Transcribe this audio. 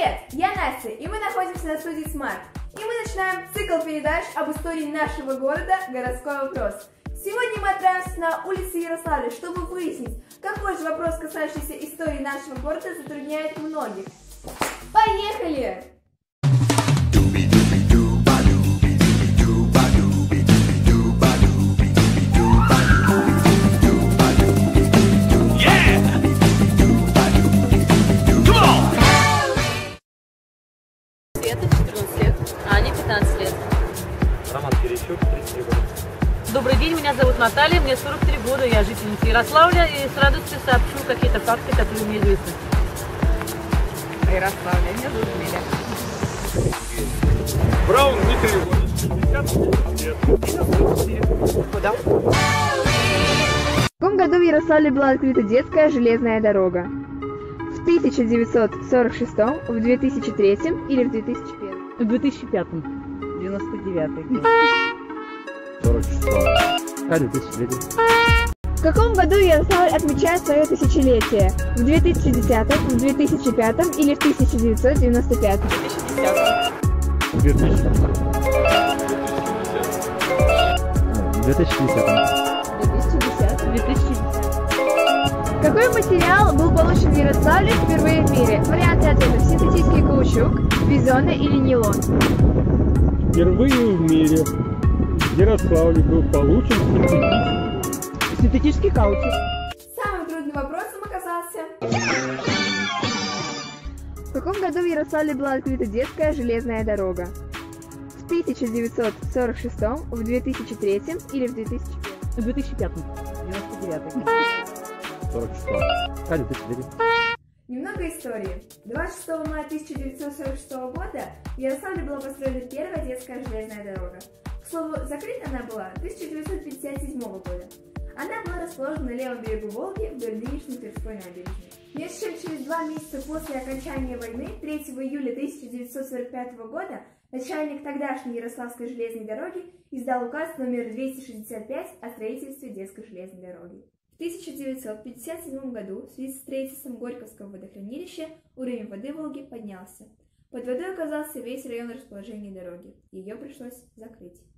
Привет, я Настя, и мы находимся на студии Smart. И мы начинаем цикл передач об истории нашего города «Городской вопрос». Сегодня мы отправимся на улицы Ярославля, чтобы выяснить, какой же вопрос, касающийся истории нашего города, затрудняет многих. Поехали! Света, 14 лет, а Аня 15 лет. Роман Терещук, 33 года. Добрый день, меня зовут Наталья, мне 43 года, я жительница Ярославля и с радостью сообщу какие-то факты, которые мне известны. Ярославля, меня зовут Миля. Браун Дмитрий, 50 лет. Куда? В каком году в Ярославле была открыта детская железная дорога? В 1946, в 2003 или в 2001? В 2005. 99-й. 46. А, 2003. В каком году Ярославль отмечает свое тысячелетие? В 2010, в 2005 или в 1995? 2010. 2010. Какой материал был получен в Ярославле впервые в мире? Варианты ответов: синтетический каучук, бизоны или нейлон? Впервые в мире в Ярославле был получен Синтетический каучук. Самым трудным вопросом оказался... В каком году в Ярославле была открыта детская железная дорога? В 1946, в 2003 или в 2001? В 2005. 99-й. 46. А, 2003. Немного истории. 26 мая 1946 года в Ярославле была построена первая детская железная дорога. К слову, закрыта она была 1957 года. Она была расположена на левом берегу Волги, вдоль нынешней Тверской набережной. Меньше чем через 2 месяца после окончания войны, 3 июля 1945 года, начальник тогдашней Ярославской железной дороги издал указ номер 265 о строительстве детской железной дороги. В 1957 году в связи с строительством Горьковского водохранилища уровень воды Волги поднялся. Под водой оказался весь район расположения дороги. Ее пришлось закрыть.